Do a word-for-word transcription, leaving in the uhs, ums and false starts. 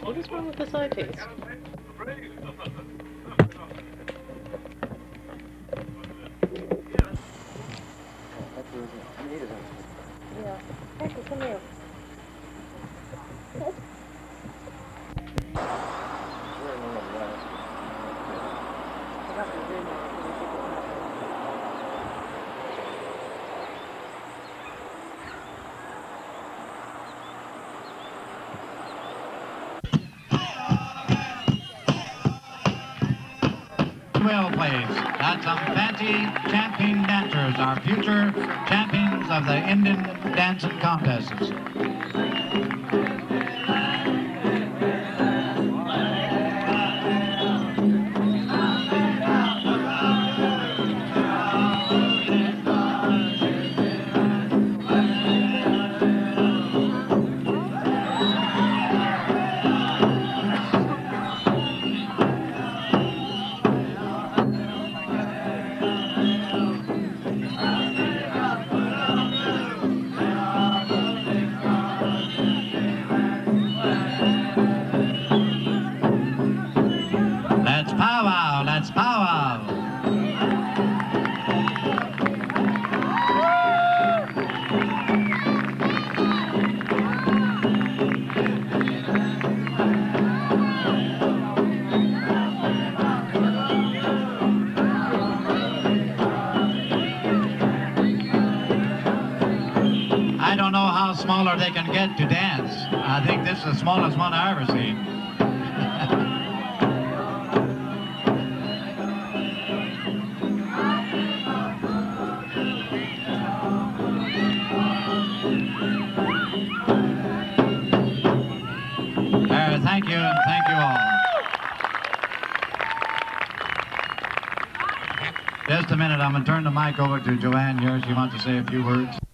What is wrong with this eyepiece? Yeah. Hector, come here. Well played. That's some fancy champion dancers, our future champions of the Indian dancing contests. Let's pow wow, let's pow wow. I don't know how smaller they can get to dance. I think this is the smallest one I've ever seen. Uh, thank you, and thank you all. Just a minute, I'm going to turn the mic over to Joanne here. She wants to say a few words.